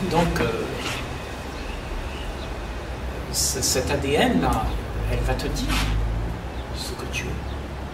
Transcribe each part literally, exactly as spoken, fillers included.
Donc, euh, cet A D N-là, elle va te dire ce que tu es.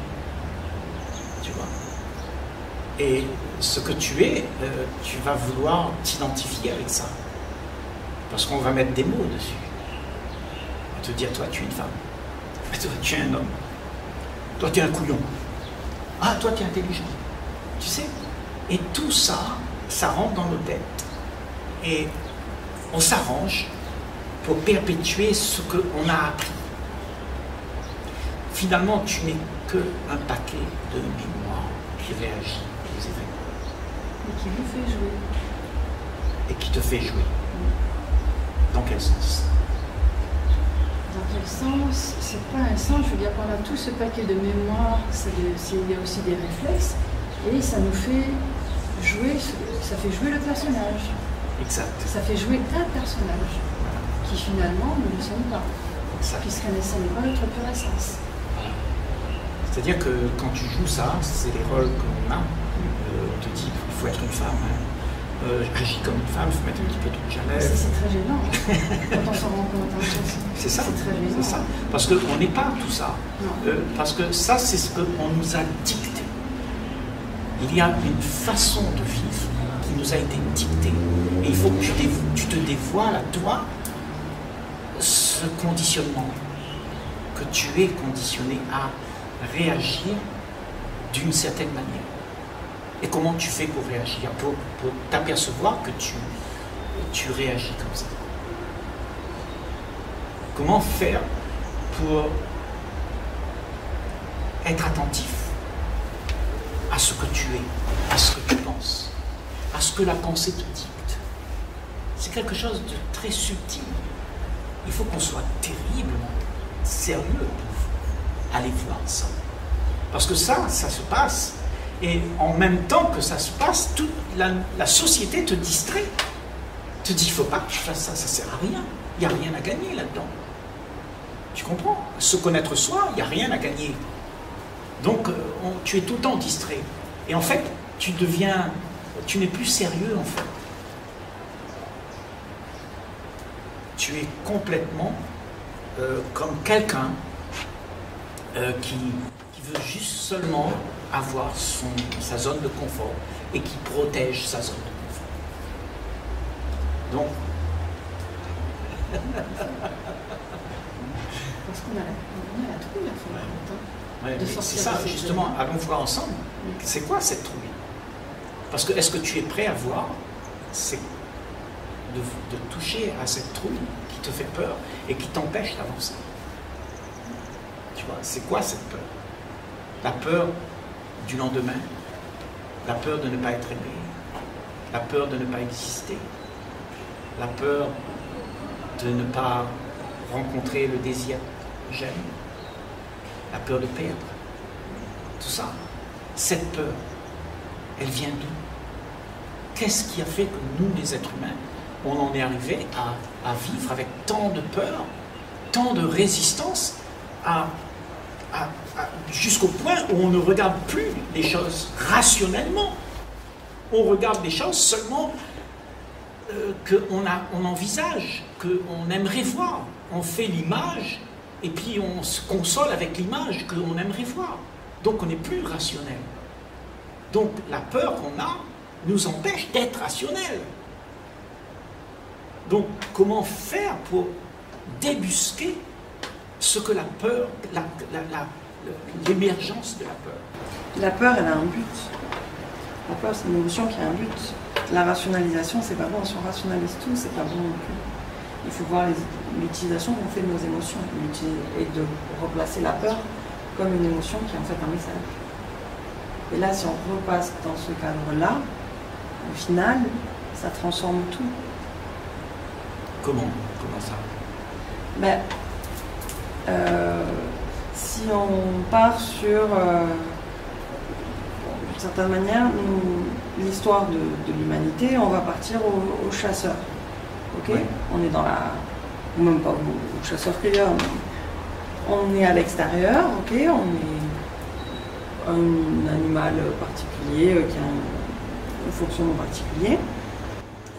Tu vois. Et ce que tu es, euh, tu vas vouloir t'identifier avec ça. Parce qu'on va mettre des mots dessus. On va te dire, toi, tu es une femme. Toi, tu es un homme. Toi, tu es un couillon. Ah, toi, tu es intelligent. Tu sais. Et tout ça, ça rentre dans nos têtes. Et on s'arrange pour perpétuer ce qu'on a appris. Finalement, tu n'es qu'un paquet de mémoire qui réagit aux événements. Et qui vous fait jouer. Et qui te fait jouer. Mmh. Dans quel sens? Dans quel sens? C'est pas un sens, je veux dire, pendant tout ce paquet de mémoire, il y a aussi des réflexes, et ça nous fait jouer, ça fait jouer le personnage. Exact. Ça fait jouer un personnage, voilà. Qui finalement ne le sommes pas, puisque ça n'est pas notre pure essence. Voilà. C'est-à-dire que quand tu joues ça, c'est les rôles qu'on a. Euh, on te dit qu'il faut être une femme, hein. euh, agis comme une femme, il faut mettre un petit peu de rouge à lèvres. C'est très gênant, quand on s'en rend compte. C'est ça, c'est très gênant. C'est ça. Parce qu'on n'est pas tout ça. Euh, parce que ça, c'est ce qu'on nous a dicté. Il y a une façon de vivre qui nous a été dictée. Et il faut que tu, tu te dévoiles à toi ce conditionnement, que tu es conditionné à réagir d'une certaine manière. Et comment tu fais pour réagir, pour, pour t'apercevoir que tu, tu réagis comme ça? Comment faire pour être attentif à ce que tu es, à ce que tu penses, à ce que la pensée te dicte? C'est quelque chose de très subtil. Il faut qu'on soit terriblement sérieux pour aller voir ça. Parce que ça, ça se passe. Et en même temps que ça se passe, toute la, la société te distrait. Te dit, il ne faut pas que tu fasses ça, ça ne sert à rien. Il n'y a rien à gagner là-dedans. Tu comprends? Se connaître soi, il n'y a rien à gagner. Donc, on, tu es tout le temps distrait. Et en fait, tu deviens... Tu n'es plus sérieux, en fait. Tu es complètement euh, comme quelqu'un euh, qui, qui veut juste seulement avoir son, sa zone de confort et qui protège sa zone de confort. Donc... Parce qu'on a la, on a la trouille, en fait. Ouais, c'est ça, justement, allons voir ensemble. C'est quoi cette trouille? Parce que est-ce que tu es prêt à voir? C'est de, de toucher à cette trouille qui te fait peur et qui t'empêche d'avancer. Tu vois, c'est quoi cette peur? La peur du lendemain, la peur de ne pas être aimé, la peur de ne pas exister, la peur de ne pas rencontrer le désir j'aime, la peur de perdre, tout ça. Cette peur, elle vient d'où? Qu'est-ce qui a fait que nous, les êtres humains, on en est arrivé à, à vivre avec tant de peur, tant de résistance, à, à, à, jusqu'au point où on ne regarde plus les choses rationnellement. On regarde les choses seulement euh, qu'on on envisage, qu'on aimerait voir. On fait l'image et puis on se console avec l'image qu'on aimerait voir. Donc on n'est plus rationnel. Donc la peur qu'on a nous empêche d'être rationnel. Donc comment faire pour débusquer ce que la peur, la, la, la, l'émergence de la peur? La peur, elle a un but. La peur, c'est une émotion qui a un but. La rationalisation, c'est pas bon. Si on rationalise tout, c'est pas bon non plus. Il faut voir l'utilisation qu'on fait de nos émotions et de replacer la peur comme une émotion qui est en fait un message. Et là, si on repasse dans ce cadre-là, au final, ça transforme tout. Comment? Comment ça? Ben, euh, si on part sur, euh, d'une certaine manière, l'histoire de, de l'humanité, on va partir aux au chasseurs. Ok, ouais. On est dans la, ou même pas au chasseur-cueilleur, on est à l'extérieur, ok, on est un animal particulier qui a un, un fonctionnement particulier,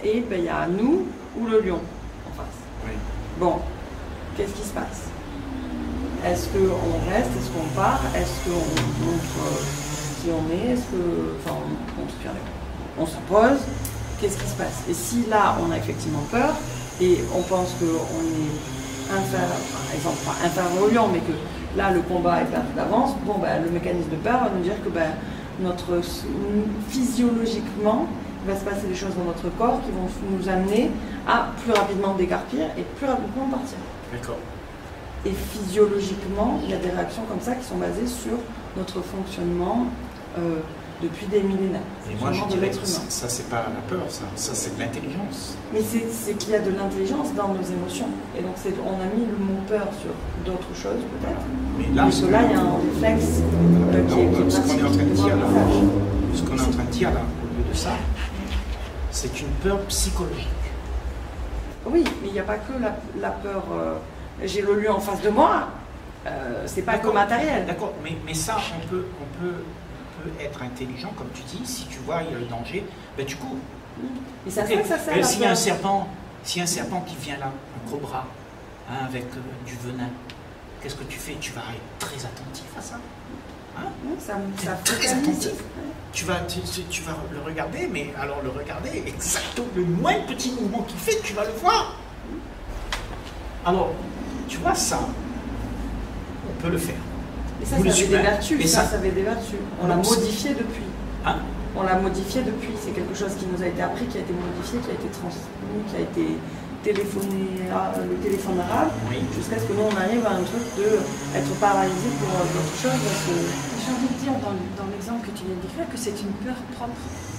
et ben, il y a nous ou le lion en face. Oui. Bon, qu'est-ce qui se passe? Est-ce qu'on reste? Est-ce qu'on part? Est-ce qu'on montre euh, qui on est? Est-ce que, enfin, on, on, on s'impose? Qu'est-ce qui se passe? Et si là, on a effectivement peur, et on pense qu'on est inférieur, par exemple, pas inférieur au lion, mais que là, le combat est perdu d'avance, bon, ben, le mécanisme de peur va nous dire que ben, notre, physiologiquement, il va se passer des choses dans notre corps qui vont nous amener à plus rapidement décarpir et plus rapidement partir. D'accord. Et physiologiquement, il y a des réactions comme ça qui sont basées sur notre fonctionnement euh, depuis des millénaires. Et moi, je dirais que ça, ça c'est pas la peur, ça, ça c'est de l'intelligence. Mais c'est qu'il y a de l'intelligence dans nos émotions. Et donc, on a mis le mot peur sur d'autres choses, peut-être. Mais là, Parce que là, il y a un réflexe euh, qui, non, est, qui est ce qu'on est en train de dire là, ce qu'on est en train de dire là, au lieu de ça, c'est une peur psychologique. Oui, mais il n'y a pas que la, la peur. Euh, J'ai le lieu en face de moi. Euh, c'est pas que matériel. D'accord, mais, mais ça, on peut, on, peut, on peut être intelligent, comme tu dis, si tu vois il y a le danger, ben du coup. Mais ça okay. fait que ça sert à S'il y a un serpent, s'il y a un serpent qui vient là, un cobra, hein, avec euh, du venin, qu'est-ce que tu fais? Tu vas être très attentif à ça. Hein? Oui, ça, ça très attentif. Tu vas, tu, tu vas le regarder, mais alors le regarder, exactement le moins petit mouvement qu'il fait, tu vas le voir. Alors, tu vois ça, on peut le faire. Et ça, Vous ça avait des vertus. Et ça, ça, ça avait des vertus. On l'a modifié depuis. Hein? On l'a modifié depuis. C'est quelque chose qui nous a été appris, qui a été modifié, qui a été transmis, qui a été téléphoné, le téléphone arabe, oui. Jusqu'à ce que nous on arrive à un truc d'être paralysé pour d'autres choses. Parce que... J'ai envie de dire dans, dans l'exemple que tu viens de décrire que c'est une peur propre.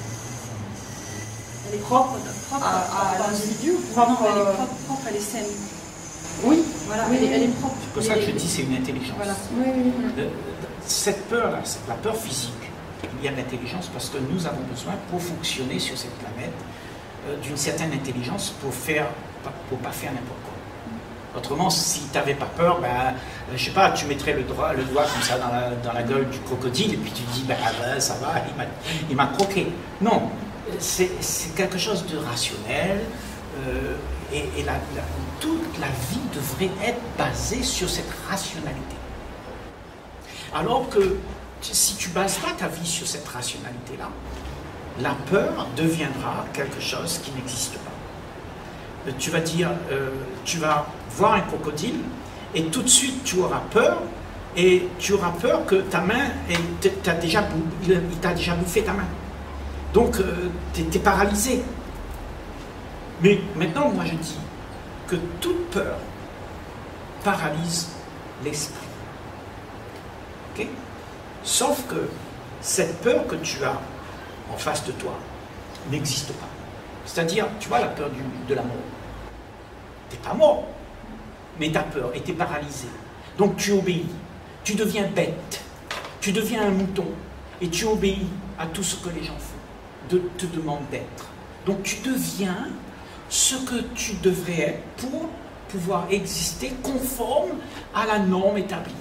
Elle est propre, propre à, à l'individu. Non, elle est propre, propre, elle est saine. Oui, voilà, oui, elle, est, elle est propre. C'est pour ça que je dis c'est une intelligence. Voilà. Oui, oui, oui. Cette peur-là, la peur physique, il y a de l'intelligence parce que nous avons besoin, pour fonctionner sur cette planète, euh, d'une certaine intelligence pour faire, pour pas faire n'importe quoi. Autrement, si tu n'avais pas peur, ben, euh, je sais pas, tu mettrais le, droit, le doigt comme ça dans la, dans la gueule du crocodile et puis tu te dis, ben, ben ça va, il m'a croqué. Non, c'est quelque chose de rationnel. Euh, et, et la, la, toute la vie devrait être basée sur cette rationalité. Alors que si tu ne bases pas ta vie sur cette rationalité-là, la peur deviendra quelque chose qui n'existe pas. Tu vas dire, euh, tu vas voir un crocodile et tout de suite tu auras peur et tu auras peur que ta main, t'a déjà, il t'a déjà bouffé ta main. Donc euh, tu es, es paralysé. Mais maintenant, moi je dis que toute peur paralyse l'esprit. Okay? Sauf que cette peur que tu as en face de toi n'existe pas. C'est-à-dire, tu vois la peur du, de la mort. Tu n'es pas mort, mais tu as peur et tu es paralysé. Donc tu obéis. Tu deviens bête. Tu deviens un mouton. Et tu obéis à tout ce que les gens font, de, te demandent d'être. Donc tu deviens ce que tu devrais être pour pouvoir exister conforme à la norme établie.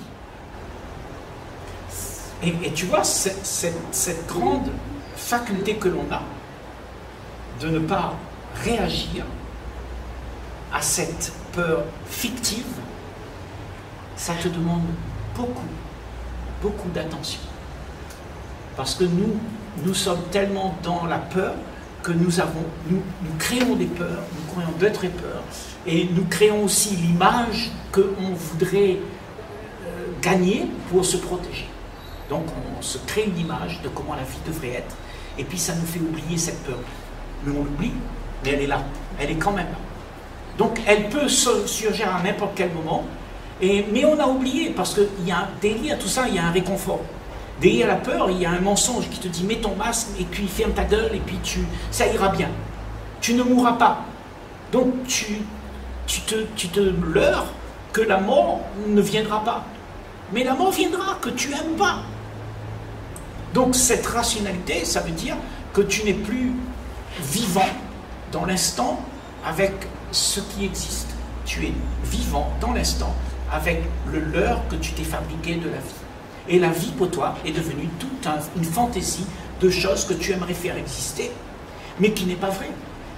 Et, et tu vois, cette, cette, cette grande faculté que l'on a de ne pas réagir à cette peur fictive, ça te demande beaucoup, beaucoup d'attention. Parce que nous, nous sommes tellement dans la peur que nous avons, nous, nous créons des peurs, nous créons d'autres peurs, et nous créons aussi l'image qu'on voudrait euh, gagner pour se protéger. Donc on se crée une image de comment la vie devrait être, et puis ça nous fait oublier cette peur. Mais on l'oublie, mais elle est là, elle est quand même là. Donc elle peut surgir à n'importe quel moment, et, mais on a oublié, parce que y a, derrière tout ça, il y a un réconfort. Derrière la peur, il y a un mensonge qui te dit mets ton masque et puis ferme ta gueule et puis tu, ça ira bien. Tu ne mourras pas. Donc tu, tu, te, tu te leurres que la mort ne viendra pas. Mais la mort viendra, que tu n'aimes pas. Donc cette rationalité, ça veut dire que tu n'es plus vivant dans l'instant avec ce qui existe. Tu es vivant dans l'instant avec le leurre que tu t'es fabriqué de la vie. Et la vie pour toi est devenue toute un, une fantaisie de choses que tu aimerais faire exister, mais qui n'est pas vrai.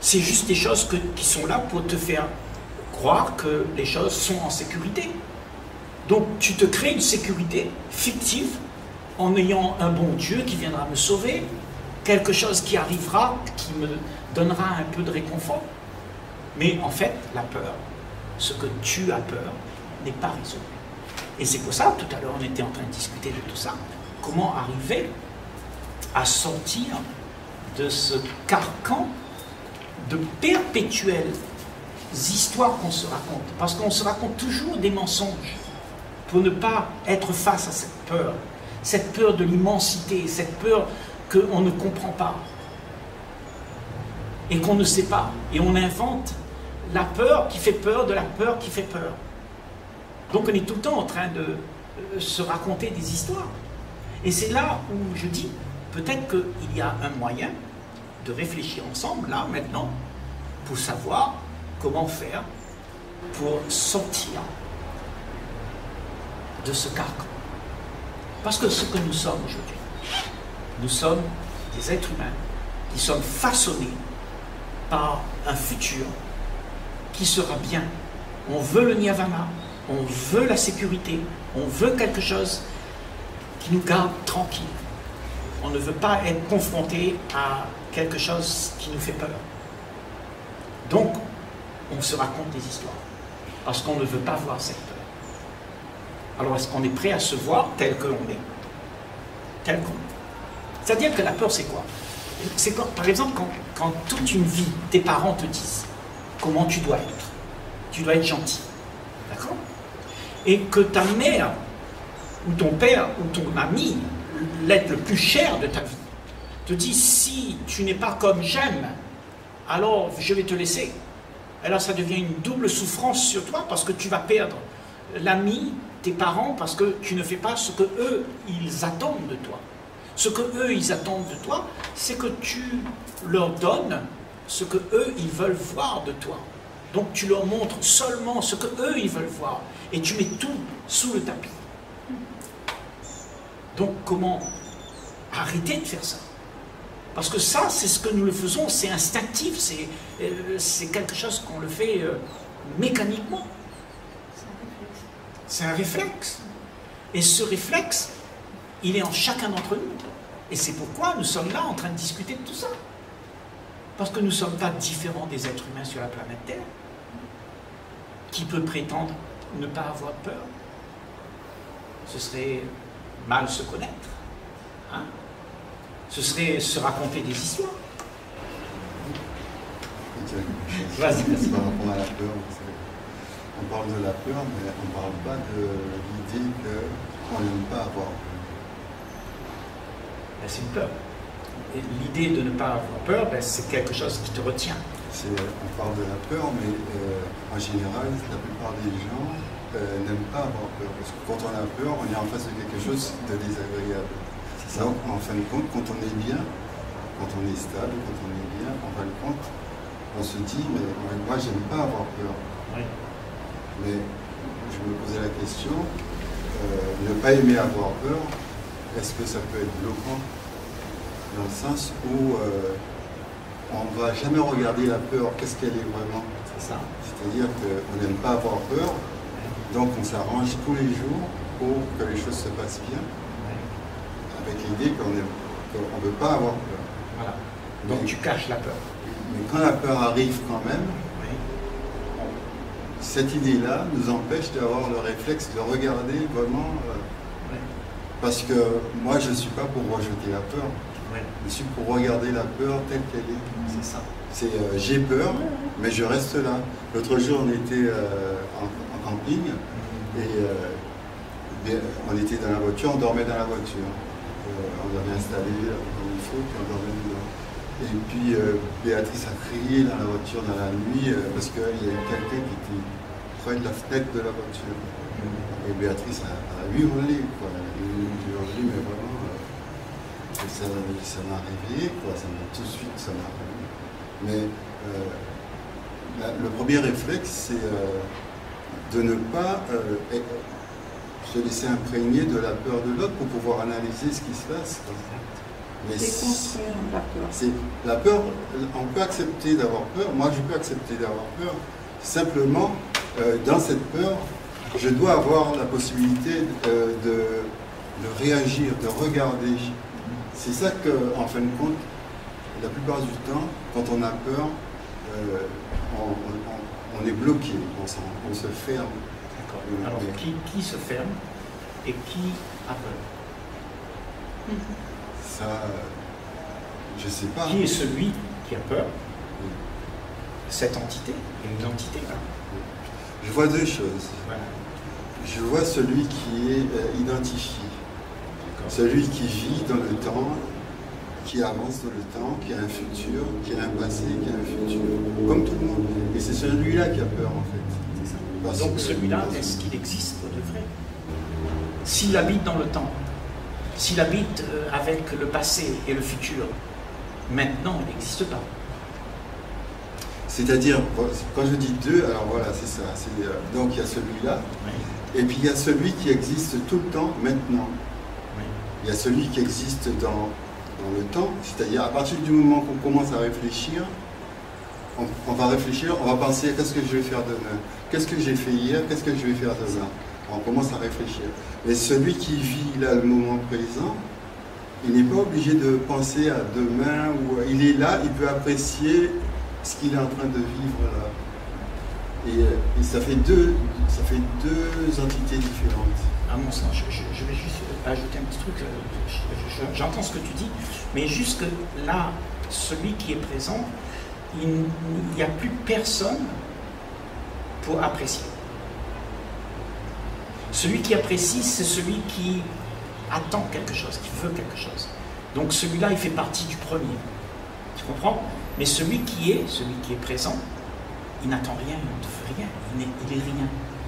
C'est juste des choses que, qui sont là pour te faire croire que les choses sont en sécurité. Donc tu te crées une sécurité fictive en ayant un bon Dieu qui viendra me sauver, quelque chose qui arrivera, qui me donnera un peu de réconfort. Mais en fait, la peur, ce que tu as peur, n'est pas résolu. Et c'est pour ça, tout à l'heure, on était en train de discuter de tout ça. Comment arriver à sortir de ce carcan de perpétuelles histoires qu'on se raconte. Parce qu'on se raconte toujours des mensonges pour ne pas être face à cette peur. Cette peur de l'immensité, cette peur qu'on ne comprend pas et qu'on ne sait pas. Et on invente la peur qui fait peur de la peur qui fait peur. Donc on est tout le temps en train de euh, se raconter des histoires. Et c'est là où je dis, peut-être qu'il y a un moyen de réfléchir ensemble, là, maintenant, pour savoir comment faire pour sortir de ce carcan. Parce que ce que nous sommes aujourd'hui, nous sommes des êtres humains qui sommes façonnés par un futur qui sera bien. On veut le nirvana, on veut la sécurité, on veut quelque chose qui nous garde tranquille. On ne veut pas être confronté à quelque chose qui nous fait peur. Donc, on se raconte des histoires, parce qu'on ne veut pas voir cette peur. Alors, est-ce qu'on est prêt à se voir tel que l'on est? Tel qu'on est. C'est-à-dire que la peur, c'est quoi? C'est quand, par exemple, quand, quand toute une vie, tes parents te disent comment tu dois être. Tu dois être gentil. D'accord? Et que ta mère, ou ton père, ou ton ami, l'être le plus cher de ta vie, te dit, si tu n'es pas comme j'aime, alors je vais te laisser. Alors ça devient une double souffrance sur toi, parce que tu vas perdre l'ami, tes parents, parce que tu ne fais pas ce que eux, ils attendent de toi. Ce que eux, ils attendent de toi, c'est que tu leur donnes ce que eux, ils veulent voir de toi. Donc tu leur montres seulement ce que eux, ils veulent voir. Et tu mets tout sous le tapis. Donc comment arrêter de faire ça? Parce que ça, c'est ce que nous le faisons, c'est instinctif, c'est euh, quelque chose qu'on le fait euh, mécaniquement. C'est un réflexe. Et ce réflexe, il est en chacun d'entre nous. Et c'est pourquoi nous sommes là en train de discuter de tout ça. Parce que nous ne sommes pas différents des êtres humains sur la planète Terre. Qui peut prétendre ne pas avoir peur? Ce serait mal se connaître. Hein? Ce serait se raconter des histoires. Vas-y, vas-y. Par rapport à la peur, on parle de la peur, mais on ne parle pas de l'idée qu'on n'aime pas avoir peur. Ben, c'est une peur. L'idée de ne pas avoir peur, ben, c'est quelque chose qui te retient. On parle de la peur, mais euh, en général, la plupart des gens euh, n'aiment pas avoir peur. Parce que quand on a peur, on est en face de quelque chose de désagréable. Donc, en fin de compte, quand on est bien, quand on est stable, quand on est bien, en fin de compte, on se dit, mais moi, j'aime pas avoir peur. Oui. Mais je me posais la question, euh, ne pas aimer avoir peur, est-ce que ça peut être bloquant? Dans le sens où euh, on ne va jamais regarder la peur, qu'est-ce qu'elle est vraiment. C'est ça. C'est-à-dire qu'on n'aime pas avoir peur, donc on s'arrange tous les jours pour que les choses se passent bien, avec l'idée qu'on ne veut pas avoir peur. Voilà. Donc mais, tu caches la peur. Mais quand la peur arrive quand même, oui. cette idée-là nous empêche d'avoir le réflexe de regarder vraiment... Euh, oui. Parce que moi, je ne suis pas pour rejeter la peur. Oui. Je suis pour regarder la peur telle qu'elle est. C'est ça. C'est euh, j'ai peur, mais je reste là. L'autre jour, on était euh, en, en camping et euh, bien, on était dans la voiture, on dormait dans la voiture. Euh, on avait installé comme il faut, puis on dormait dedans. Et puis euh, Béatrice a crié dans la voiture dans la nuit euh, parce qu'il y a eu quelqu'un qui était près de la fenêtre de la voiture. Et Béatrice a, a hurlé, quoi. Elle a hurlé, mais vraiment. Euh, ça m'a réveillé, quoi. Ça m'a tout de suite, ça m'a réveillé. Mais euh, la, le premier réflexe, c'est euh, de ne pas euh, se laisser imprégner de la peur de l'autre pour pouvoir analyser ce qui se passe. Mais déconstruire la peur. C'est la peur, on peut accepter d'avoir peur, moi je peux accepter d'avoir peur, simplement euh, dans cette peur, je dois avoir la possibilité euh, de, de réagir, de regarder. C'est ça que, en fin de compte, la plupart du temps, quand on a peur, euh, on, on, on est bloqué, on, on se ferme. D'accord. Alors qui, qui se ferme et qui a peur? Ça, je sais pas. Qui est celui qui a peur? Cette entité, une entité là. Je vois deux choses. Voilà. Je vois celui qui est euh, identifié, celui qui vit dans le temps, qui avance dans le temps, qui a un futur, qui a un passé, qui a un futur, comme tout le monde. Et c'est celui-là qui a peur en fait. Parce Donc que, celui-là, est-ce qu'il existe de vrai? S'il habite dans le temps, s'il habite avec le passé et le futur, maintenant il n'existe pas. C'est-à-dire, quand je dis deux, alors voilà, c'est ça. C'est, euh, donc il y a celui-là, Oui. et puis il y a celui qui existe tout le temps, maintenant. Oui. Il y a celui qui existe dans, dans le temps, c'est-à-dire à partir du moment qu'on commence à réfléchir, on, on va réfléchir, on va penser qu'est-ce que je vais faire demain, qu'est-ce que j'ai fait hier, qu'est-ce que je vais faire demain. On commence à réfléchir. Mais celui qui vit là le moment présent, il n'est pas obligé de penser à demain, ou il est là, il peut apprécier ce qu'il est en train de vivre là. Et, et ça fait deux, ça fait deux entités différentes. À mon sens, je, je, je vais juste ajouter un petit truc. Je, je, j'entends ce que tu dis, mais jusque là, celui qui est présent, il n'y a plus personne pour apprécier. Celui qui apprécie, c'est celui qui attend quelque chose, qui veut quelque chose. Donc celui-là, il fait partie du premier. Tu comprends? Mais celui qui est, celui qui est présent, il n'attend rien, il ne fait rien, il n'est, il est rien.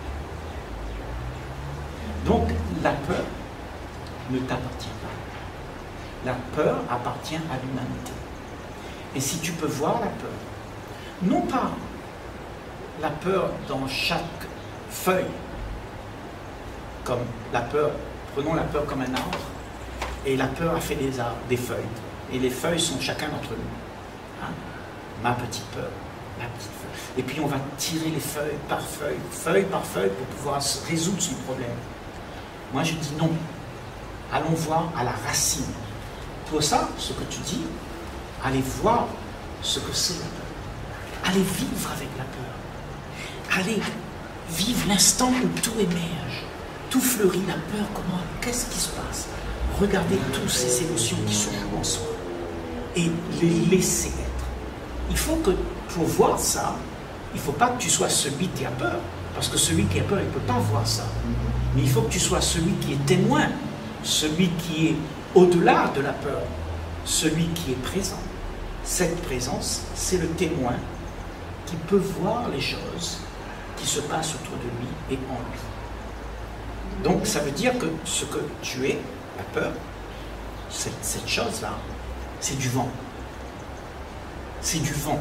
Donc la peur ne t'appartient pas. La peur appartient à l'humanité. Et si tu peux voir la peur, non pas la peur dans chaque feuille, comme la peur, prenons la peur comme un arbre, et la peur a fait des arbres, des feuilles, et les feuilles sont chacun d'entre nous. Hein? Ma petite peur, ma petite feuille. Et puis on va tirer les feuilles par feuille, feuille par feuille, pour pouvoir résoudre son problème. Moi je dis non, allons voir à la racine. Pour ça, ce que tu dis, allez voir ce que c'est la peur. Allez vivre avec la peur. Allez vivre l'instant où tout émerge. Tout fleurit, la peur, comment, qu'est-ce qui se passe? Regardez toutes ces émotions qui se jouent en soi et les laisser être. Il faut que, pour voir ça, il ne faut pas que tu sois celui qui a peur, parce que celui qui a peur, il ne peut pas voir ça. Mais il faut que tu sois celui qui est témoin, celui qui est au-delà de la peur, celui qui est présent. Cette présence, c'est le témoin qui peut voir les choses qui se passent autour de lui et en lui. Donc ça veut dire que ce que tu es, la peur, cette, cette chose-là, c'est du vent. C'est du vent.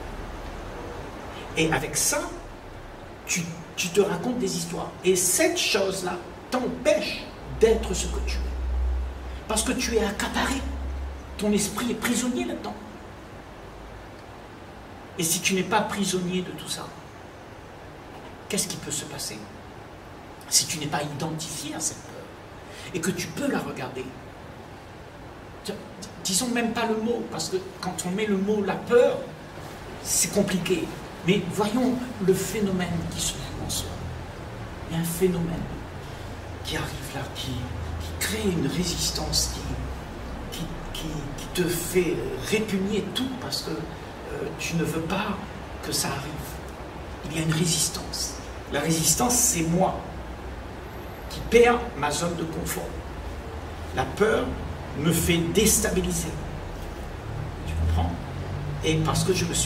Et avec ça, tu, tu te racontes des histoires. Et cette chose-là t'empêche d'être ce que tu es. Parce que tu es accaparé. Ton esprit est prisonnier là-dedans. Et si tu n'es pas prisonnier de tout ça, qu'est-ce qui peut se passer? Si tu n'es pas identifié à cette peur, et que tu peux la regarder, disons même pas le mot, parce que quand on met le mot la peur, c'est compliqué, mais voyons le phénomène qui se joue en soi. Il y a un phénomène qui arrive là, qui, qui crée une résistance, qui, qui, qui, qui te fait répugner tout, parce que euh, tu ne veux pas que ça arrive. Il y a une résistance. La résistance, c'est moi qui perds ma zone de confort. La peur me fait déstabiliser. Tu comprends? Et parce que je me suis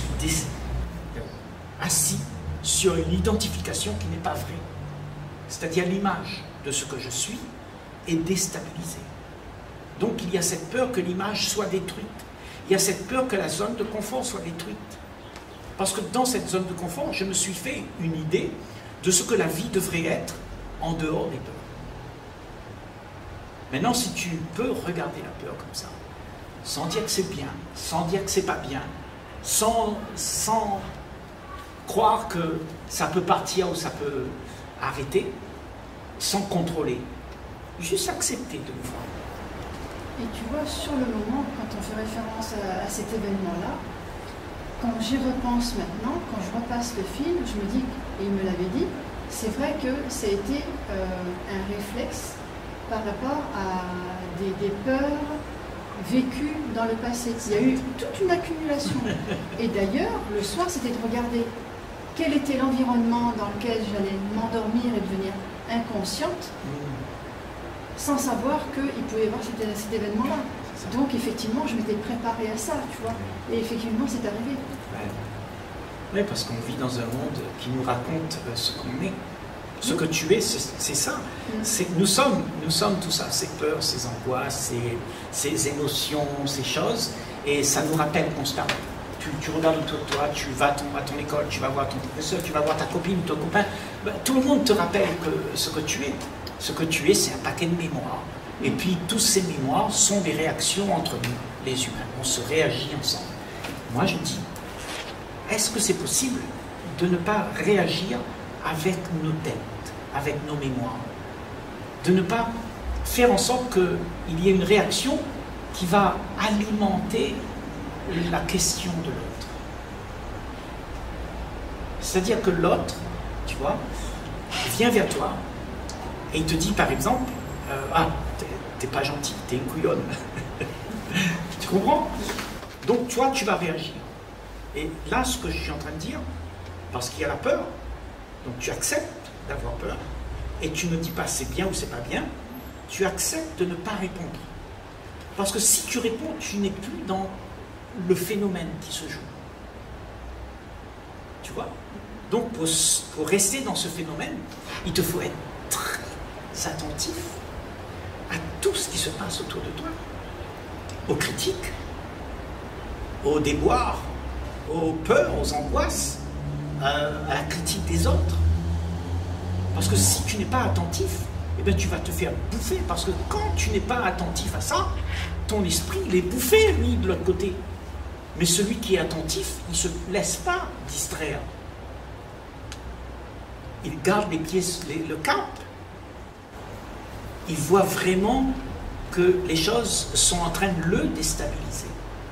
assis sur une identification qui n'est pas vraie. C'est-à-dire l'image de ce que je suis est déstabilisée. Donc il y a cette peur que l'image soit détruite. Il y a cette peur que la zone de confort soit détruite. Parce que dans cette zone de confort, je me suis fait une idée de ce que la vie devrait être en dehors des peurs. Maintenant, si tu peux regarder la peur comme ça, sans dire que c'est bien, sans dire que c'est pas bien, sans, sans croire que ça peut partir ou ça peut arrêter, sans contrôler. Juste accepter de le voir. Et tu vois, sur le moment, quand on fait référence à, à cet événement-là, quand j'y repense maintenant, quand je repasse le film, je me dis, et il me l'avait dit, c'est vrai que ça a été euh, un réflexe par rapport à des, des peurs vécues dans le passé. Il y a eu toute une accumulation. Et d'ailleurs, le soir, c'était de regarder quel était l'environnement dans lequel j'allais m'endormir et devenir inconsciente, sans savoir qu'il pouvait y avoir cet, cet événement-là. Donc effectivement, je m'étais préparée à ça, tu vois. Et effectivement, c'est arrivé. Ouais. Oui, parce qu'on vit dans un monde qui nous raconte ce qu'on est. Ce que tu es, c'est ça. C'est, nous, sommes, nous sommes tout ça, ces peurs, ces angoisses, ces, ces émotions, ces choses, et ça nous rappelle constamment. Tu, tu regardes autour de toi, tu vas à ton, à ton école, tu vas voir ton professeur, tu vas voir ta copine, ton copain. Ben, tout le monde te rappelle que ce que tu es. Ce que tu es, c'est un paquet de mémoires. Et puis, toutes ces mémoires sont des réactions entre nous, les humains. On se réagit ensemble. Moi, je dis, est-ce que c'est possible de ne pas réagir avec nos têtes, avec nos mémoires? De ne pas faire en sorte qu'il y ait une réaction qui va alimenter la question de l'autre. C'est-à-dire que l'autre, tu vois, vient vers toi et il te dit, par exemple, euh, ah, t'es pas gentil, t'es une couillonne. Tu comprends? Donc toi, tu vas réagir. Et là, ce que je suis en train de dire, parce qu'il y a la peur, donc tu acceptes d'avoir peur, et tu ne dis pas c'est bien ou c'est pas bien, tu acceptes de ne pas répondre. Parce que si tu réponds, tu n'es plus dans le phénomène qui se joue. Tu vois? Donc pour, pour rester dans ce phénomène, il te faut être très attentif à tout ce qui se passe autour de toi, aux critiques, aux déboires, aux peurs, aux angoisses, euh, à la critique des autres. Parce que si tu n'es pas attentif, eh bien, tu vas te faire bouffer. Parce que quand tu n'es pas attentif à ça, ton esprit, il est bouffé, lui, de l'autre côté. Mais celui qui est attentif, il ne se laisse pas distraire. Il garde les pieds, les, le cap. Il voit vraiment que les choses sont en train de le déstabiliser.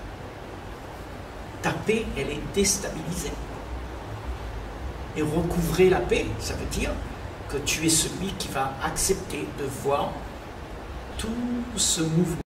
Ta paix, elle est déstabilisée. Et recouvrer la paix, ça veut dire que tu es celui qui va accepter de voir tout ce mouvement.